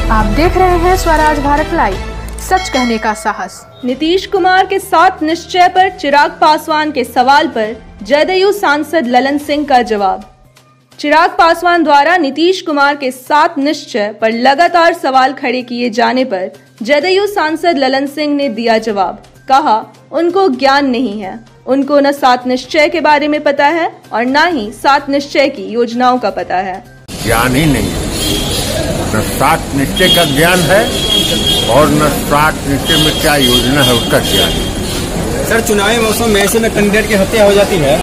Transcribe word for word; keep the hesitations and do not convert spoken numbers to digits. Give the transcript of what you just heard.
आप देख रहे हैं स्वराज भारत लाइव, सच कहने का साहस। नीतीश कुमार के सात निश्चय पर चिराग पासवान के सवाल पर जदयू सांसद ललन सिंह का जवाब। चिराग पासवान द्वारा नीतीश कुमार के सात निश्चय पर लगातार सवाल खड़े किए जाने पर जदयू सांसद ललन सिंह ने दिया जवाब। कहा, उनको ज्ञान नहीं है, उनको न सात निश्चय के बारे में पता है और न ही सात निश्चय की योजनाओं का पता है। ज्ञान ही नहीं है, न सात निश्चय का ज्ञान है और न सात निश्चय में क्या योजना है उसका ज्ञान है। सर, चुनावी मौसम में ऐसे में कैंडिडेट की हत्या हो जाती है